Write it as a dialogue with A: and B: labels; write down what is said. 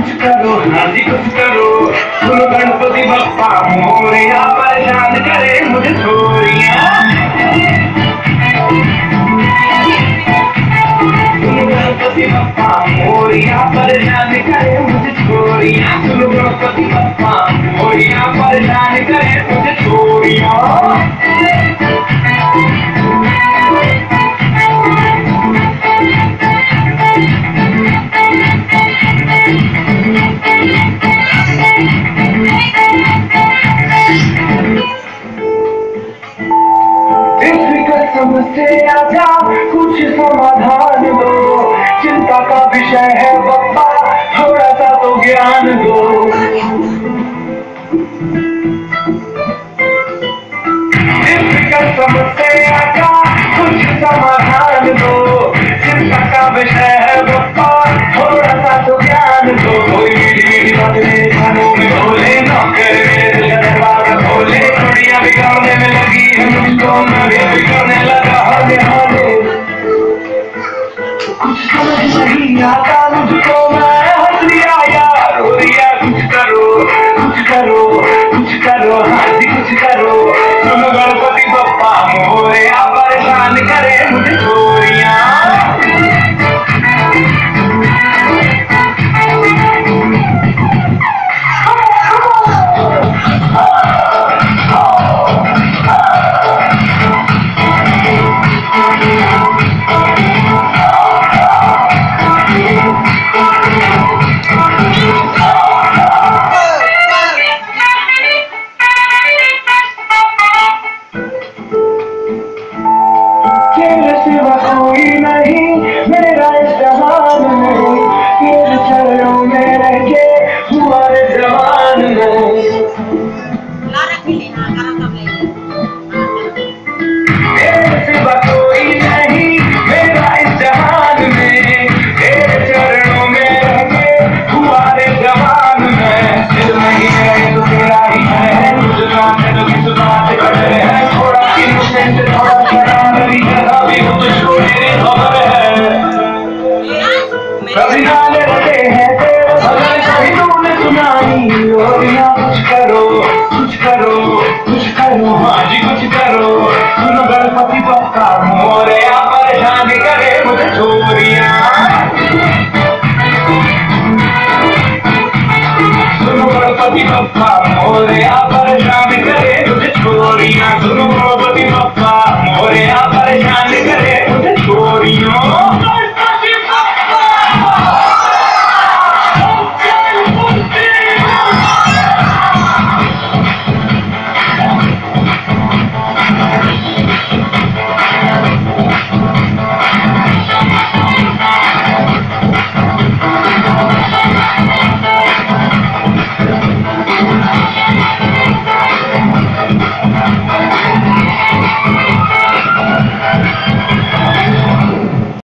A: कुछ करो, हाँ जी कुछ करो। सुनो गणपति बप्पा मोरया, परेशान करे मुझे छोरियां। सुनो गणपति बप्पा मोरया, परेशान करे मुझे छोरियां। सुनो गणपति बप्पा मोरया, परेशान करे मुझे छोरियां। से आजा कुछ समाधान दो, चिंता का विषय है बप्पा, थोड़ा सा तो ज्ञान दो। इस कसम से आजा कुछ समाधान दो, चिंता का विषय है बप्पा, थोड़ा सा तो ज्ञान दो। कोई मीठी बातें कानों में बोले, नौकर मेरे दरवाजा खोले, चूड़ियां बिगाड़ने में लगी है मुझको, मैं भी बिगड़ने लगा। कुछ समझ नहीं आता मुझको, मैं हंस लिया यार रो रिया। कुछ करो, कुछ करो, कुछ करो, हाँ जी कुछ करो। सुनो गणपति बप्पा मोरया, परेशान करे मुझे छोरियां। कोई नहीं मेरा इस जहान में, तेरे चरणों में रह के हुआ रे जवान में। तेरे सिवा कोई नहीं मेरा इस जहान में, तेरे चरणों में रह के हुआ रे जवान में। दिल नहीं है तो तेरा ही है, तुझ नाम है तो किस बात खड़े है। थोड़ा इनोसेंट थोड़ा शरारती है, अभी वो तो छोटे खबर है। कभी गाने लगे हैं तेरे भजन, कभी तूने सुनाई लोरियां। कुछ करो, कुछ करो, कुछ करो, हाँ जी कुछ करो। सुनो गणपति बप्पा मोरया, परेशान करे मुझे छोरियां। सुनो गणपति बप्पा मोरया,